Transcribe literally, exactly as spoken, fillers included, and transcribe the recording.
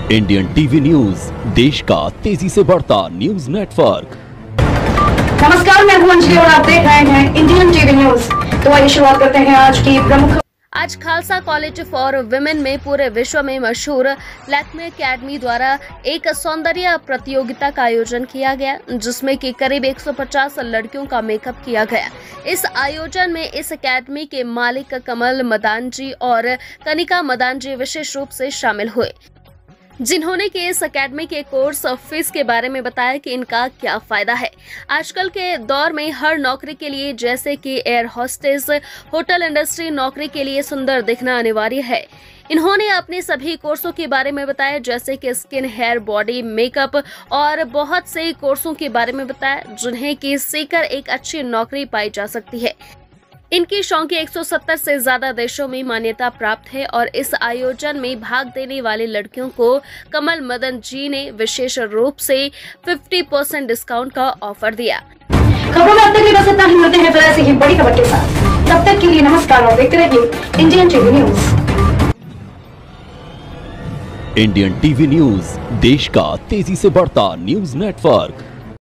Indian TV news, देश का तेजी से बढ़ता न्यूज नेटवर्क। नमस्कार, मैं हूं अंजलि और आप देख रहे हैं इंडियन टीवी न्यूज। तो आइए शुरुआत करते हैं आज की प्रमुख। आज खालसा कॉलेज फॉर विमेन में पूरे विश्व में मशहूर लैक्मे एकेडमी द्वारा एक सौंदर्य प्रतियोगिता का आयोजन किया गया, जिसमें कि करीब एक सौ पचास लड़कियों का मेकअप किया गया। इस आयोजन में इस एकेडमी के मालिक कमल मदान जी और कनिका मदान जी विशेष रूप से शामिल हुए, जिन्होंने कि इस एकेडमी के कोर्स फीस के बारे में बताया कि इनका क्या फायदा है। आजकल के दौर में हर नौकरी के लिए, जैसे कि एयर होस्टेस, होटल इंडस्ट्री नौकरी के लिए सुंदर दिखना अनिवार्य है। इन्होंने अपने सभी कोर्सों के बारे में बताया, जैसे कि स्किन, हेयर, बॉडी, मेकअप और बहुत से कोर्सों के बारे में बताया, जिन्हें कि सीखकर एक अच्छी नौकरी पाई जा सकती है। इनकी शौक एक सौ सत्तर से ज्यादा देशों में मान्यता प्राप्त है और इस आयोजन में भाग देने वाली लड़कियों को कमल मदन जी ने विशेष रूप से पचास परसेंट डिस्काउंट का ऑफर दिया। खबरों में अब तक के लिए बस इतना ही। मिलते हैं फिर ऐसी ही बड़ी खबर के साथ। तब तक के लिए नमस्कार और देखते रहिए Indian TV news. Indian TV news, देश का तेजी से बढ़ता न्यूज नेटवर्क।